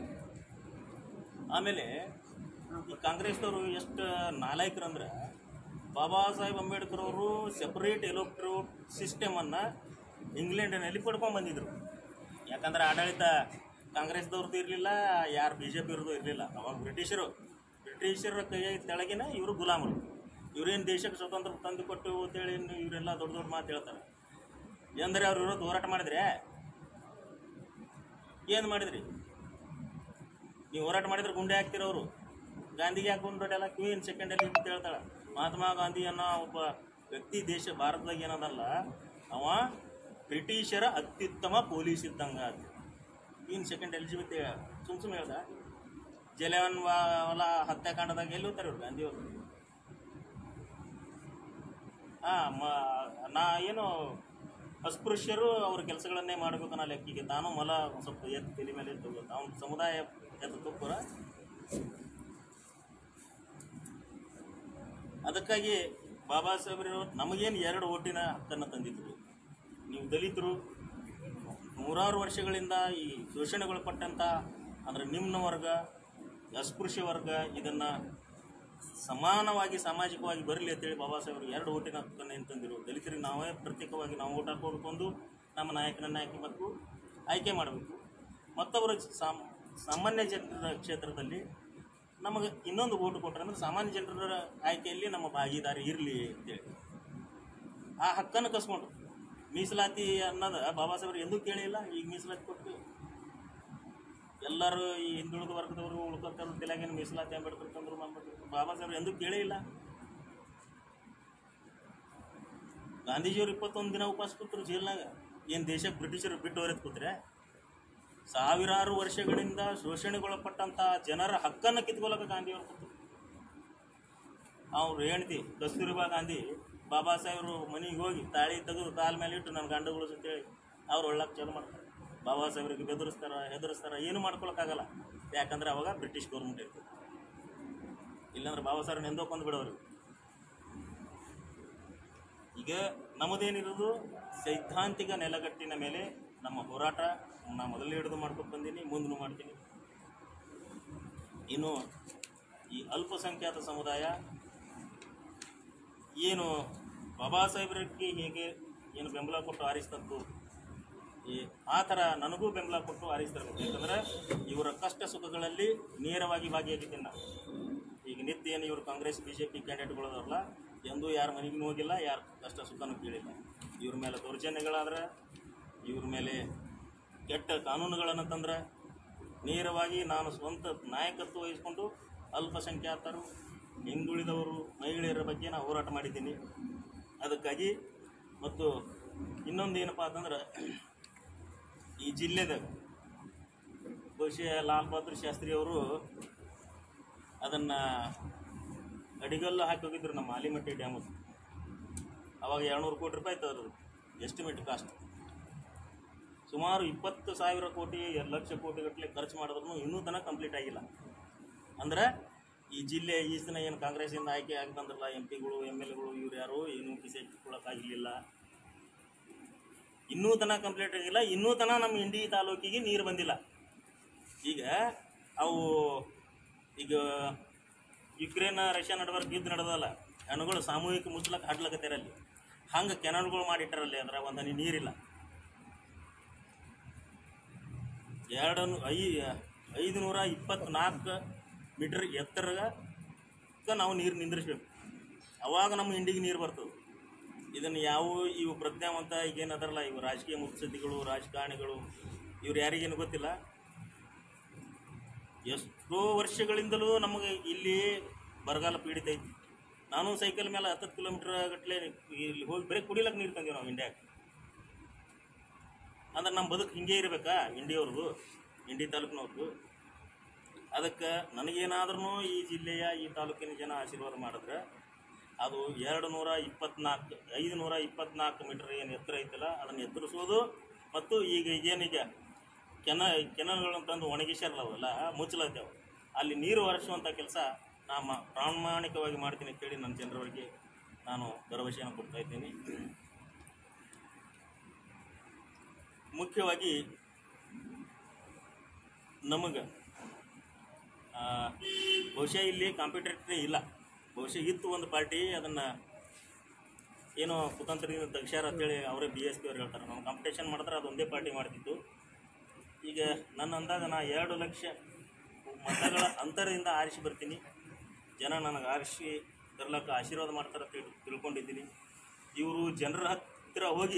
ಆಮೇಲೆ ಈ ಕಾಂಗ್ರೆಸ್ದವರು ಎಷ್ಟು ನಾಲಾಯಕರಂದ್ರೆ, ಬಾಬಾ ಸಾಹೇಬ್ ಅಂಬೇಡ್ಕರ್ ಅವರು ಸೆಪರೇಟ್ ಎಲೆಕ್ಟ್ರೋಡ್ ಸಿಸ್ಟಮನ್ನು ಇಂಗ್ಲೆಂಡಿನಲ್ಲಿ ಪಡ್ಕೊಂಡು ಬಂದಿದ್ರು. ಯಾಕಂದ್ರೆ ಆಡಳಿತ ಕಾಂಗ್ರೆಸ್ದವ್ರದ್ದು ಇರಲಿಲ್ಲ, ಯಾರು ಬಿ ಜೆ ಪಿಯವ್ರದ್ದು ಇರಲಿಲ್ಲ. ಅವಾಗ ಬ್ರಿಟಿಷರು ಬ್ರಿಟಿಷರ ಕೈ ತೆಳಗಿನ ಇವರು ಗುಲಾಮರು. ಇವರೇನು ದೇಶಕ್ಕೆ ಸ್ವತಂತ್ರ ತಂದು ಕೊಟ್ಟು ಅಂತೇಳಿ ಇವರೆಲ್ಲ ದೊಡ್ಡ ದೊಡ್ಡ ಮಾತು ಹೇಳ್ತಾರೆ. ಅಂದರೆ ಅವ್ರ ವಿರೋಧ ಹೋರಾಟ ಮಾಡಿದ್ರೆ ಏನು ಮಾಡಿದ್ರಿ? ನೀವು ಹೋರಾಟ ಮಾಡಿದ್ರೆ ಗುಂಡೆ ಹಾಕ್ತಿರೋರು. ಗಾಂಧಿಗೆ ಯಾಕೆ ಗುಂಡು ಎಲ್ಲ ಕ್ವೀನ್ ಸೆಕೆಂಡಲ್ಲಿ ಅಂತ ಹೇಳ್ತಾಳೆ. ಮಹಾತ್ಮ ಗಾಂಧಿ ಅನ್ನೋ ಒಬ್ಬ ವ್ಯಕ್ತಿ ದೇಶ ಭಾರತದಾಗ ಏನದಲ್ಲ, ಅವ ಬ್ರಿಟಿಷರ ಅತ್ಯುತ್ತಮ ಪೊಲೀಸ್ ಇದ್ದಂಗೆ ಅದು. ಕ್ವೀನ್ ಸೆಕೆಂಡ್ ಎಲಿಜಿಬೆತ್ ಸುಮ್ ಸುಮ್ಮನೆ ಹೇಳ್ದ. ಜಲಿಯನ್ ವಾಲಾ ಹತ್ಯಾಕಾಂಡದಾಗ ಎಲ್ಲಿ ಹೋಗ್ತಾರೆ ಇವ್ರು ಗಾಂಧಿಯವರು? ಹಾಂ ಮ ನಾ ಏನು ಅಸ್ಪೃಶ್ಯರು ಅವ್ರ ಕೆಲಸಗಳನ್ನೇ ಮಾಡಬೇಕು ಅನ್ನೋ ಲೆಕ್ಕಿಗೆ ತಾನು ಮಲ ಸ್ವಲ್ಪ ಎತ್ತು ತಲೆ ಮೇಲೆ ಎತ್ತು ಅವ್ನ ಸಮುದಾಯ ಎತ್ತು ತುಪ್ಪರ. ಅದಕ್ಕಾಗಿ ಬಾಬಾ ಸಾಹೇಬ್ರು ನಮಗೇನು ಎರಡು ಓಟಿನ ಹಕ್ಕನ್ನು ತಂದಿದ್ರು. ನೀವು ದಲಿತರು ನೂರಾರು ವರ್ಷಗಳಿಂದ ಈ ಶೋಷಣೆಗೊಳಪಟ್ಟಂಥ ಅಂದರೆ ನಿಮ್ನ ವರ್ಗ, ಅಸ್ಪೃಶ್ಯ ವರ್ಗ ಇದನ್ನು ಸಮಾನವಾಗಿ ಸಾಮಾಜಿಕವಾಗಿ ಬರಲಿ ಅಂತೇಳಿ ಬಾಬಾ ಸಾಹೇಬರು ಎರಡು ಓಟಿನ ಹಕ್ಕನ್ನು ಏನು ತಂದಿರು. ದಲಿತರಿಗೆ ನಾವೇ ಪ್ರತ್ಯೇಕವಾಗಿ ನಾವು ಓಟ್ ಹಾಕೊಂಡು ನಮ್ಮ ನಾಯಕನನ್ನು ಆಯ್ಕೆ ಮಾಡಬೇಕು ಆಯ್ಕೆ ಮಾಡಬೇಕು. ಮತ್ತೊಬ್ಬರ ಸಾಮಾನ್ಯ ಜನರ ಕ್ಷೇತ್ರದಲ್ಲಿ ನಮಗೆ ಇನ್ನೊಂದು ಓಟು ಕೊಟ್ಟರೆ ಅಂದರೆ ಸಾಮಾನ್ಯ ಜನರ ಆಯ್ಕೆಯಲ್ಲಿ ನಮ್ಮ ಭಾಗಿದಾರಿ ಇರಲಿ ಅಂತೇಳಿ ಆ ಹಕ್ಕನ್ನು ಕಸ್ಕೊಂಡು ಮೀಸಲಾತಿ ಅನ್ನೋದು ಬಾಬಾ ಸಾಹೇಬ್ರು ಎಂದೂ ಕೇಳಿಲ್ಲ. ಈಗ ಮೀಸಲಾತಿ ಕೊಟ್ಟು ಎಲ್ಲರೂ ಈ ಹಿಂದುಳಿದ ವರ್ಗದವರು ಉಳ್ಕೊತಾರೆ ತೆಲಂಗಾಣ ಮೀಸಲಾತಿ ಅಂಬೇಡ್ಕರ್ ತಂದರು ಮಾಡ್ಬೇಕು. ಬಾಬಾ ಸಾಹೇಬ್ರು ಎಂದೂ ಕೇಳೇ ಇಲ್ಲ. ಗಾಂಧೀಜಿಯವರು ಇಪ್ಪತ್ತೊಂದು ದಿನ ಉಪವಾಸ ಕೂತರು ಜೈಲ್ನಾಗ. ಏನು ದೇಶಕ್ಕೆ ಬ್ರಿಟಿಷರು ಬಿಟ್ಟು ಹೊರತು ಕೂತ್ರೆ? ಸಾವಿರಾರು ವರ್ಷಗಳಿಂದ ಶೋಷಣೆಗೊಳಪಟ್ಟಂಥ ಜನರ ಹಕ್ಕನ್ನು ಕಿತ್ಕೊಳ್ಳೋಕೆ ಗಾಂಧಿಯವರು ಕೂತರು. ಅವ್ರು ಹೆಂಡ್ತಿ ಕಸ್ತೂರಿಬಾ ಗಾಂಧಿ ಬಾಬಾ ಸಾಹೇಬರು ಮನೆಗೆ ಹೋಗಿ ತಾಳಿ ತೆಗೆದು ಕಾಲ ಮೇಲೆ ಇಟ್ಟು ನನ್ನ ಗಂಡುಗಳು ಅಂತೇಳಿ ಅವ್ರು ಒಳ್ಳಕ್ಕೆ ಚಾಲು ಮಾಡ್ತಾರೆ. ಬಾಬಾ ಸಾಹೇಬ್ರಿಗೆ ಬೆದರಿಸ್ತಾರ ಹೆದರಿಸ್ತಾರ ಏನೂ ಮಾಡ್ಕೊಳಕ್ಕಾಗಲ್ಲ. ಯಾಕಂದ್ರೆ ಅವಾಗ ಬ್ರಿಟಿಷ್ ಗೌರ್ಮೆಂಟ್ ಇರ್ತದೆ. ಇಲ್ಲಾಂದ್ರೆ ಬಾಬಾ ಸಾಹೇಬ್ರನ್ನ ಎಂದೋ ಕೊಂದು ಬಿಡೋರು. ಈಗ ನಮ್ಮದೇನಿರೋದು ಸೈದ್ಧಾಂತಿಕ ನೆಲಗಟ್ಟಿನ ಮೇಲೆ ನಮ್ಮ ಹೋರಾಟ ನಾ ಮೊದಲೇ ಹಿಡಿದು ಮಾಡ್ಕೊಂಡು ಬಂದೀನಿ, ಮುಂದೂ ಮಾಡ್ತೀನಿ. ಇನ್ನು ಈ ಅಲ್ಪಸಂಖ್ಯಾತ ಸಮುದಾಯ ಏನು ಬಾಬಾ ಸಾಹೇಬ್ರಿಗೆ ಹೇಗೆ ಏನು ಬೆಂಬಲ ಕೊಟ್ಟು ಆರಿಸ್ತದ್ದು, ಈ ಆ ಥರ ನನಗೂ ಬೆಂಬಲ ಕೊಟ್ಟು ಆರಿಸ್ತಿರ್ಬೇಕು. ಯಾಕಂದರೆ ಇವರ ಕಷ್ಟ ಸುಖಗಳಲ್ಲಿ ನೇರವಾಗಿ ಭಾಗಿಯಾಗಿದ್ದೀನಿ ನಾನು. ಈಗ ನಿತ್ಯ ಮತ್ತು ಏನು ಇವರು ಕಾಂಗ್ರೆಸ್ ಬಿ ಜೆ ಪಿ ಕ್ಯಾಂಡಿಡೇಟ್ಗಳದಾರಲ್ಲ ಎಂದೂ ಯಾರ ಮನೆಗೂ ಹೋಗಿಲ್ಲ, ಯಾರು ಕಷ್ಟ ಸುಖನೂ ಕೇಳಿಲ್ಲ. ಇವ್ರ ಮೇಲೆ ದೌರ್ಜನ್ಯಗಳಾದ್ರೆ, ಇವ್ರ ಮೇಲೆ ಕೆಟ್ಟ ಕಾನೂನುಗಳನ್ನು ತಂದ್ರೆ ನೇರವಾಗಿ ನಾನು ಸ್ವಂತ ನಾಯಕತ್ವ ವಹಿಸ್ಕೊಂಡು ಅಲ್ಪಸಂಖ್ಯಾತರು, ಹಿಂದುಳಿದವರು, ಮಹಿಳೆಯರ ಬಗ್ಗೆ ನಾನು ಹೋರಾಟ ಮಾಡಿದ್ದೀನಿ. ಅದಕ್ಕಾಗಿ ಮತ್ತು ಇನ್ನೊಂದು ಏನಪ್ಪ ಅಂತಂದ್ರೆ, ಈ ಜಿಲ್ಲೆದಾಗ ಬಹುಶಃ ಲಾಲ್ ಬಹದ್ದೂರ್ ಶಾಸ್ತ್ರಿ ಅವರು ಅದನ್ನು ಅಡಿಗಲ್ಲು ಹಾಕಿ ಹೋಗಿದ್ರು ನಮ್ಮ ಆಲಿಮಟ್ಟಿ ಡ್ಯಾಮು. ಅವಾಗ ಎರಡುನೂರು ಕೋಟಿ ರೂಪಾಯಿ ಇತ್ತು ಅದ್ರದ್ದು ಎಸ್ಟಿಮೇಟ್ ಕಾಸ್ಟ್. ಸುಮಾರು ಇಪ್ಪತ್ತು ಸಾವಿರ ಕೋಟಿ ಎರಡು ಲಕ್ಷ ಕೋಟಿ ಗಟ್ಟಲೆ ಖರ್ಚು ಮಾಡಿದ್ರು ಇನ್ನೂ ತನಕ ಕಂಪ್ಲೀಟ್ ಆಗಿಲ್ಲ. ಅಂದ್ರೆ ಈ ಜಿಲ್ಲೆ ಈ ದಿನ ಏನು ಕಾಂಗ್ರೆಸ್ಸಿಂದ ಆಯ್ಕೆ ಆಗಿ ಬಂದ್ರಲ್ಲ ಎಂ ಪಿಗಳು, ಎಮ್ ಎಲ್ ಎಗಳು, ಇವ್ರು ಯಾರು ಏನೂ ಕಿಸೆ ಇಟ್ಕೊಳ್ಳೋಕ್ಕಾಗಿರಲಿಲ್ಲ. ಇನ್ನೂ ತನಕ ಕಂಪ್ಲೀಟ್ ಆಗಿಲ್ಲ. ಇನ್ನೂ ತನಕ ನಮ್ಮ ಇಂಡಿ ತಾಲೂಕಿಗೆ ನೀರು ಬಂದಿಲ್ಲ. ಈಗ ಅವು ಈಗ ಯುಕ್ರೇನ್ ರಷ್ಯಾ ನಡುವೆ ಯುದ್ಧ ನಡೆದಲ್ಲ, ಹೆಣ್ಣುಗಳು ಸಾಮೂಹಿಕ ಮುಚ್ಚಲಕ್ಕೆ ಹಾಡ್ಲಕತ್ತಾರ ಅಲ್ಲಿ. ಹಂಗೆ ಕೆನಾಲ್ಗಳು ಮಾಡಿಟ್ಟಾರಲ್ಲಿ, ಅದರ ಒಂದು ಹನಿ ನೀರಿಲ್ಲ. ಎರಡು ಐ ಐದು ನೂರ ಇಪ್ಪತ್ತ್ನಾಲ್ಕು ಮೀಟರ್ ಎತ್ತರಕ್ಕೆ ನಾವು ನೀರು ನಿಂದ್ರಿಸ್ಬೇಕು, ಅವಾಗ ನಮ್ಮ ಇಂಡಿಗೆ ನೀರು ಬರ್ತದೆ. ಇದನ್ನು ಯಾವ ಇವು ಪ್ರಜ್ಞಾವಂತ ಈಗೇನು ಅದರಲ್ಲ, ಇವು ರಾಜಕೀಯ ಮುತ್ಸದ್ದಿಗಳು, ರಾಜಕಾರಣಿಗಳು, ಇವ್ರು ಯಾರಿಗೇನು ಗೊತ್ತಿಲ್ಲ. ಎಷ್ಟೋ ವರ್ಷಗಳಿಂದಲೂ ನಮಗೆ ಇಲ್ಲಿ ಬರಗಾಲ ಪೀಡಿತ ಐತಿ. ನಾನು ಸೈಕಲ್ ಮೇಲೆ ಹತ್ತತ್ತು ಕಿಲೋಮೀಟ್ರ್ ಗಟ್ಟಲೆ ಇಲ್ಲಿ ಹೋಗಿ ಬರೀ ಕುಡಿಲಕ್ಕೆ ನೀರು ತಂದೀವಿ ನಾವು ಇಂಡಿಯಾಗೆ. ಅಂದ್ರೆ ನಮ್ಮ ಬದುಕು ಹಿಂಗೆ ಇರಬೇಕಾ ಇಂಡಿಯವ್ರದ್ದು, ಇಂಡಿ ತಾಲೂಕಿನವ್ರದ್ದು? ಅದಕ್ಕೆ ನನಗೇನಾದ್ರೂ ಈ ಜಿಲ್ಲೆಯ ಈ ತಾಲೂಕಿನ ಜನ ಆಶೀರ್ವಾದ ಮಾಡಿದ್ರೆ ಅದು ಎರಡು ನೂರ ಇಪ್ಪತ್ತ್ನಾಲ್ಕು ಐದು ನೂರ ಇಪ್ಪತ್ತ್ನಾಲ್ಕು ಮೀಟ್ರ್ ಏನು ಎತ್ತರ ಐತಲ್ಲ ಅದನ್ನು ಎತ್ತರಿಸೋದು, ಮತ್ತು ಈಗ ಏನೀಗ ಕೆನ ಕೆನಲ್ಗಳನ್ನು ತಂದು ಒಣಗಿಸ್ಯಾರಲ್ಲ ಅವೆಲ್ಲ ಮುಚ್ಚಲತ್ತೇವೆ, ಅಲ್ಲಿ ನೀರು ಹರಿಸುವಂಥ ಕೆಲಸ ನಾನು ಪ್ರಾಮಾಣಿಕವಾಗಿ ಮಾಡ್ತೀನಿ ಅಂತೇಳಿ ನನ್ನ ಜನರವರಿಗೆ ನಾನು ಭರವಸೆಯನ್ನು ಕೊಡ್ತಾ ಇದ್ದೀನಿ. ಮುಖ್ಯವಾಗಿ ನಮಗೆ ಬಹುಶಃ ಇಲ್ಲಿ ಕಾಂಪಿಟೇಟರ್ ಇಲ್ಲ, ಬಹುಶಃ ಇತ್ತು ಒಂದು ಪಾರ್ಟಿ, ಅದನ್ನು ಏನೋ ಕುತಂತ್ರದಿಂದ ತೆಗ್ಸ್ಯಾರ ಅಂತೇಳಿ ಅವರೇ ಬಿ ಎಸ್ ಪಿ ಅವ್ರು ಹೇಳ್ತಾರೆ. ನಾವು ಕಾಂಪಿಟೇಷನ್ ಮಾಡಿದ್ರೆ ಅದು ಒಂದೇ ಪಾರ್ಟಿ ಮಾಡ್ತಿತ್ತು. ಈಗ ನನ್ನ ಅಂದಾಗ ನಾ ಎರಡು ಲಕ್ಷ ಮತಗಳ ಅಂತರದಿಂದ ಆರಿಸಿ ಬರ್ತೀನಿ. ಜನ ನನಗೆ ಆರಿಸಿ ತರ್ಲಕ್ಕೆ ಆಶೀರ್ವಾದ ಮಾಡ್ತಾರೆ ತಿಳ್ ತಿಳ್ಕೊಂಡಿದ್ದೀನಿ. ಇವರು ಜನರ ಹತ್ತಿರ ಹೋಗಿ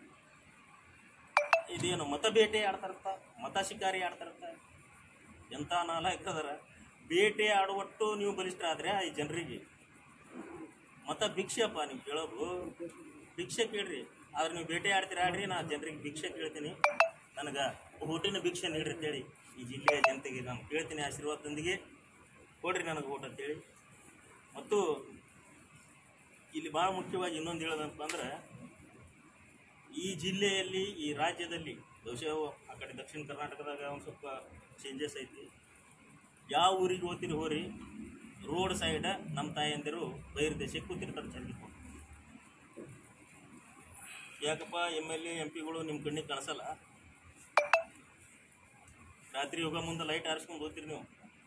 ಇದೇನು ಮತ ಬೇಟೆ ಆಡ್ತಾರತ್ತ, ಮತ ಶಿಕಾರಿ ಆಡ್ತಾರತ್ತ. ಎಂಥ ನಾಲಾಯಕದರ, ಬೇಟೆ ಆಡುವಟ್ಟು ನೀವು ಬಲಿಷ್ಠ ಆದರೆ ಈ ಜನರಿಗೆ ಮತ ಭಿಕ್ಷೆಪ್ಪ ನೀವು ಕೇಳೋದು, ಭಿಕ್ಷೆ ಕೇಳ್ರಿ. ಆದ್ರೆ ನೀವು ಬೇಟೆ ಆಡ್ತೀರ ಆಡ್ರಿ, ನಾ ಜನರಿಗೆ ಭಿಕ್ಷೆ ಕೇಳ್ತೀನಿ, ನನಗೆ ಓಟಿನ ಭಿಕ್ಷೆ ನೀಡ್ರಿ ಅಂತೇಳಿ ಈ ಜಿಲ್ಲೆಯ ಜನತೆಗೆ ನಾನು ಕೇಳ್ತೀನಿ. ಆಶೀರ್ವಾದದೊಂದಿಗೆ ಕೊಡ್ರಿ ನನಗೆ ಓಟ್ ಅಂತೇಳಿ. ಮತ್ತು ಇಲ್ಲಿ ಭಾಳ ಮುಖ್ಯವಾಗಿ ಇನ್ನೊಂದು ಹೇಳೋದಂತ ಅಂದ್ರೆ, ಈ ಜಿಲ್ಲೆಯಲ್ಲಿ ಈ ರಾಜ್ಯದಲ್ಲಿ ಬಹುಶಃ ಆ ಕಡೆ ದಕ್ಷಿಣ ಕರ್ನಾಟಕದಾಗ ಒಂದು ಸ್ವಲ್ಪ ಚೇಂಜಸ್ ಐತಿ. ಯಾವ ಊರಿಗೆ ಹೋಗ್ತೀರಿ ಹೋರಿ, ರೋಡ್ ಸೈಡ್ ನಮ್ಮ ತಾಯಂದಿರು ಬೈರ್ ದೇಶಕ್ಕೆ ಕೂತಿರ್ತಾರೆ ಚಂದಿಕೊಂಡು. ಯಾಕಪ್ಪ ಎಮ್ ಎಲ್ ಎ ಎಂ ಪಿಗಳು ನಿಮ್ಮ ಕಣ್ಣಿಗೆ ಕಾಣಿಸಲ್ಲ? ರಾತ್ರಿ ಹೋಗೋ ಮುಂದೆ ಲೈಟ್ ಆರಿಸ್ಕೊಂಡು ಹೋಗ್ತೀರಿ ನೀವು.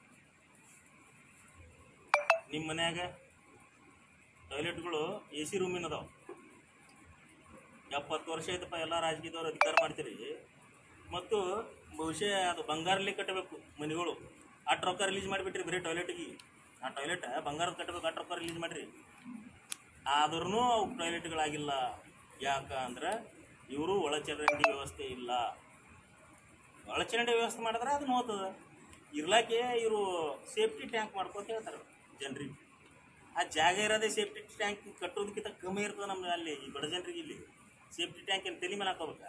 ನಿಮ್ಮ ಮನ್ಯಾಗ ಟಾಯ್ಲೆಟ್ಗಳು ಎ ಸಿ ರೂಮಿನ ಅದಾವೆ. ಎಪ್ಪತ್ತು ವರ್ಷ ಐತಪ್ಪ ಎಲ್ಲ ರಾಜಕೀಯದವ್ರು ಅಧಿಕಾರ ಮಾಡ್ತೀರಿ. ಮತ್ತು ಬಹುಶಃ ಅದು ಬಂಗಾರಲ್ಲೇ ಕಟ್ಟಬೇಕು ಮನೆಗಳು. ಅಷ್ಟು ರೊಕ್ಕ ರಿಲೀಸ್ ಮಾಡಿಬಿಟ್ರಿ ಬರೀ ಟಾಯ್ಲೆಟ್ಗೆ. ಆ ಟಾಯ್ಲೆಟ್ ಬಂಗಾರದ ಕಟ್ಟಬೇಕು, ಅಷ್ಟು ರೊಕ್ಕ ರಿಲೀಸ್ ಮಾಡಿರಿ. ಆದ್ರೂ ಅವು ಟಾಯ್ಲೆಟ್ಗಳಾಗಿಲ್ಲ. ಯಾಕೆ ಅಂದ್ರೆ ಇವರು ಒಳಚರಂಡಿ ವ್ಯವಸ್ಥೆ ಇಲ್ಲ. ಒಳಚರಂಡಿ ವ್ಯವಸ್ಥೆ ಮಾಡಿದ್ರೆ ಅದನ್ನು ಹೋಗ್ತದೆ. ಇರ್ಲಾಕೆ ಇವರು ಸೇಫ್ಟಿ ಟ್ಯಾಂಕ್ ಮಾಡ್ಕೊತ ಹೇಳ್ತಾರೆ ಜನರಿಗೆ. ಆ ಜಾಗ ಇರೋದೇ ಸೇಫ್ಟಿ ಟ್ಯಾಂಕ್ ಕಟ್ಟೋದಕ್ಕಿಂತ ಕಮ್ಮಿ ಇರ್ತದೆ ನಮ್ಗೆ ಅಲ್ಲಿ ಈ ಬಡ ಜನರಿಗೆ. ಇಲ್ಲಿ ಸೇಫ್ಟಿ ಟ್ಯಾಂಕ್ ಏನು ತಲೆ ಮೇಲೆ ಹಾಕೋಬೇಕಾ?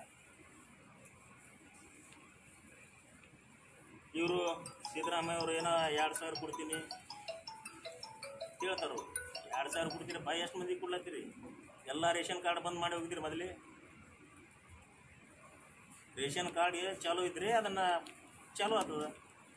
ಇವರು ಸಿದ್ದರಾಮಯ್ಯ ಅವರು ಏನೋ ಎರಡು ಸಾವಿರ ಕೊಡ್ತೀನಿ ಹೇಳ್ತಾರೆ. ಎರಡು ಸಾವಿರ ಕೊಡ್ತೀರಿ ಬಾ, ಎಷ್ಟು ಮಂದಿ ಕೊಡ್ಲತ್ತೀರಿ? ಎಲ್ಲ ರೇಷನ್ ಕಾರ್ಡ್ ಬಂದ್ ಮಾಡಿ ಹೋಗಿದ್ದೀರಿ. ಮೊದಲೇ ರೇಷನ್ ಕಾರ್ಡ್ ಚಾಲು ಇದ್ರೆ ಅದನ್ನು ಚಾಲು ಆಗ್ತದೆ.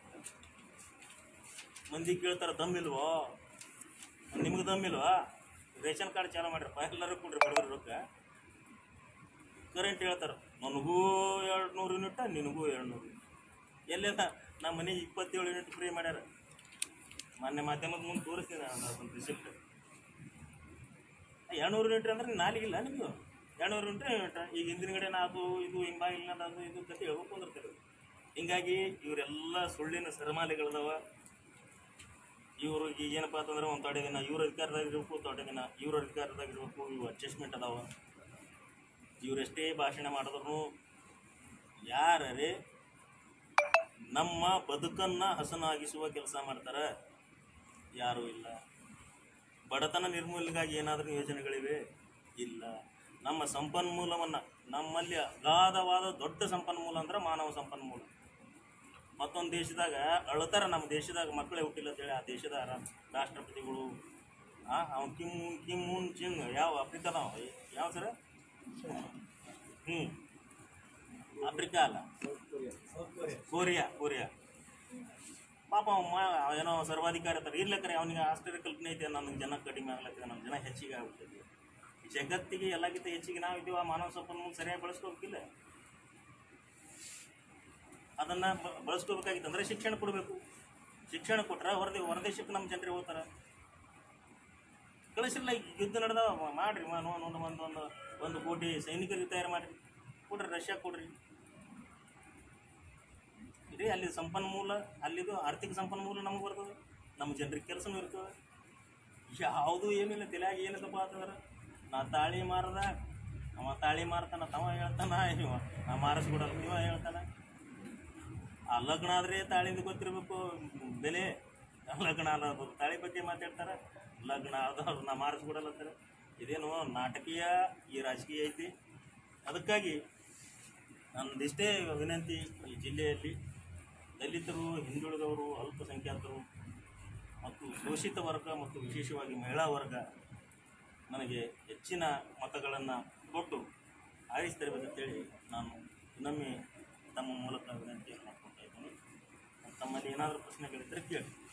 ಮಂದಿ ಕೇಳ್ತಾರೆ ದಮ್ಮಿಲ್ವೋ, ನಿಮ್ಗೆ ದಮ್ಮಿಲ್ವಾ? ರೇಷನ್ ಕಾರ್ಡ್ ಚಾಲು ಮಾಡಿರಪ್ಪ, ಎಲ್ಲರೂ ಕೊಡ್ರಿ ಬಡವರು ರೊಕ್ಕ. ಕರೆಂಟ್ ಹೇಳ್ತಾರೆ ನನಗೂ ಎರಡು ನೂರು ಯೂನಿಟ್, ನಿನಗೂ ಎರಡು ನೂರು. ಎಲ್ಲೆಲ್ಲ ನಮ್ಮ ಮನೆಗೆ ಇಪ್ಪತ್ತೇಳು ಯೂನಿಟ್ ಫ್ರೀ ಮಾಡ್ಯಾರ. ಮೊನ್ನೆ ಮಾಧ್ಯಮದ ಮುಂದೆ ತೋರಿಸ್ತೀನಿ ಒಂದು ರಿಸಿಪ್ಟ್. ಎರಡುನೂರು ಯೂನಿಟ್ ಅಂದ್ರೆ ನಾಲಿಗಿಲ್ಲ ನಿಮಗೂ? ಎರಡುನೂರು ಯೂನಿಟ್ ಯೂನಿಟ್ ಈಗ ಹಿಂದಿನಗಡೆ ಅದು ಇದು ಹಿಂಗಾಗಿಲ್ಲ ಅದು ಇದು ಕತೆ ಹೇಳ್ಬೇಕು ಅಂದಿರ್ತಾರೆ. ಹಿಂಗಾಗಿ ಇವರೆಲ್ಲ ಸುಳ್ಳಿನ ಸರಮಾಲೆಗಳದವ. ಇವ್ರಿಗೆ ಏನಪ್ಪ ಅಂತಂದ್ರೆ ಒಂದು ತೊಡೆ ದಿನ ಇವ್ರ ಅಧಿಕಾರದಾಗಿರ್ಬೇಕು, ತೊಡೆ ದಿನ ಇವ್ರ ಅಧಿಕಾರದಾಗಿರ್ಬೇಕು. ಇವು ಅಡ್ಜಸ್ಟ್ಮೆಂಟ್ ಅದಾವ. ಇವರೆಷ್ಟೇ ಭಾಷಣ ಮಾಡಿದ್ರು ಯಾರೇ ನಮ್ಮ ಬದುಕನ್ನು ಹಸನಾಗಿಸುವ ಕೆಲಸ ಮಾಡ್ತಾರೆ ಯಾರೂ ಇಲ್ಲ. ಬಡತನ ನಿರ್ಮೂಲನೆಗಾಗಿ ಏನಾದರೂ ಯೋಜನೆಗಳಿವೆ? ಇಲ್ಲ. ನಮ್ಮ ಸಂಪನ್ಮೂಲವನ್ನು, ನಮ್ಮಲ್ಲಿ ಅಗಾಧವಾದ ದೊಡ್ಡ ಸಂಪನ್ಮೂಲ ಅಂದ್ರೆ ಮಾನವ ಸಂಪನ್ಮೂಲ. ಮತ್ತೊಂದು ದೇಶದಾಗ ಅಳ್ತಾರ, ನಮ್ಮ ದೇಶದಾಗ ಮಕ್ಕಳೇ ಹುಟ್ಟಿಲ್ಲ ಅಂತೇಳಿ. ಆ ದೇಶದ ರಾಷ್ಟ್ರಪತಿಗಳು ಹಾಂ ಅವ್ನು ಕಿಮ್ ಕಿಮ್ ಮುನ್ ಚಿಂಗ್ ಯಾವ ಆಫ್ರಿಕಾದವ ಯಾವ ಸರ ಹ್ಞೂ ಆಫ್ರಿಕಾ ಅಲ್ಲ, ಕೊರಿಯಾ ಕೊರಿಯಾ ಪಾಪ ಅವ ಏನೋ ಸರ್ವಾಧಿಕಾರಿ ಇರ್ತಾರೆ. ಇರ್ಲಕ್ಕರೆ ಅವನಿಗೆ ಆಶ್ಚರ್ಯ ಕಲ್ಪನೆ ಐತೆ, ನನಗೆ ಜನ ಕಡಿಮೆ ಆಗ್ಲಕ್ಕ, ನಮ್ಮ ಜನ ಹೆಚ್ಚಿಗೆ ಆಗ್ಬಿಟ್ಟಿದೆ. ಜಗತ್ತಿಗೆ ಎಲ್ಲಕ್ಕಿಂತ ಹೆಚ್ಚಿಗೆ ನಾವು ಇದ್ದೀವಿ. ಆ ಮಾನವ ಸಂಪನ್ಮೂಲ ಸರಿಯಾಗಿ ಬಳಸ್ಕೋಬೇಕಿಲ್ಲ. ಅದನ್ನು ಬಳಸ್ಕೋಬೇಕಾಗಿತ್ತು ಅಂದರೆ ಶಿಕ್ಷಣ ಕೊಡಬೇಕು. ಶಿಕ್ಷಣ ಕೊಟ್ಟರೆ ಹೊರದೇ ಹೊರದೇಶಕ್ಕೆ ನಮ್ಮ ಜನರಿಗೆ ಹೋಗ್ತಾರೆ. ಕಳಿಸಿಲ್ಲ. ಈಗ ಯುದ್ಧ ನಡೆದಾವ, ಮಾಡಿರಿ ನೋಡಿ ಒಂದು ಒಂದು ಒಂದು ಕೋಟಿ ಸೈನಿಕರಿಗೆ ತಯಾರು ಮಾಡಿರಿ, ಕೊಡ್ರಿ. ರಷ್ಯಾ ಕೊಡ್ರಿ. ಇಡೀ ಅಲ್ಲಿ ಸಂಪನ್ಮೂಲ, ಅಲ್ಲಿದು ಆರ್ಥಿಕ ಸಂಪನ್ಮೂಲ ನಮಗೆ ಬರ್ತದೆ, ನಮ್ಮ ಜನರಿಗೆ ಕೆಲಸನೂ ಇರ್ತದೆ. ಯಾವುದೂ ಏನಿಲ್ಲ. ತಲೆಯಾಗಿ ಏನದಪ್ಪ ಅಂತಂದ್ರೆ ನಾ ತಾಳಿ ಮಾರದ, ಅವ ತಾಳಿ ಮಾರ್ತಾನ, ತವ ಹೇಳ್ತಾನ, ಇವ ನಾ ಮಾರಿಸ್ಬಿಡಲ್ಲ ಇವ ಹೇಳ್ತಾನೆ. ಆ ಲಗ್ನ ಆದರೆ ತಾಳಿಂದ ಗೊತ್ತಿರಬೇಕು ಬೆಲೆ. ಲಗ್ನ ಅಲ್ಲ, ತಾಳಿ ಬಗ್ಗೆ ಮಾತಾಡ್ತಾರೆ. ಲಗ್ನ ಆದವ್ರು ನಾ ಮಾರಿಸ್ಬಿಡಲ್ಲ ಅಂತಾರೆ. ಇದೇನು ನಾಟಕೀಯ, ಈ ರಾಜಕೀಯ ಐತಿ. ಅದಕ್ಕಾಗಿ ನನ್ನದಿಷ್ಟೇ ವಿನಂತಿ, ಈ ಜಿಲ್ಲೆಯಲ್ಲಿ ದಲಿತರು, ಹಿಂದುಳಿದವರು, ಅಲ್ಪಸಂಖ್ಯಾತರು ಮತ್ತು ಶೋಷಿತ ವರ್ಗ ಮತ್ತು ವಿಶೇಷವಾಗಿ ಮಹಿಳಾ ವರ್ಗ ನನಗೆ ಹೆಚ್ಚಿನ ಮತಗಳನ್ನು ಕೊಟ್ಟು ಆರಿಸ್ತೇವೆಂತೇಳಿ ನಾನು ಇನ್ನೊಮ್ಮೆ ತಮ್ಮ ಮೂಲಕ ವಿನಂತಿಯನ್ನು ಮಾಡ್ಕೊತಾ ಇದ್ದೀನಿ. ತಮ್ಮಲ್ಲಿ ಏನಾದರೂ ಪ್ರಶ್ನೆಗಳಿದ್ದರೆ ಕೇಳಿ.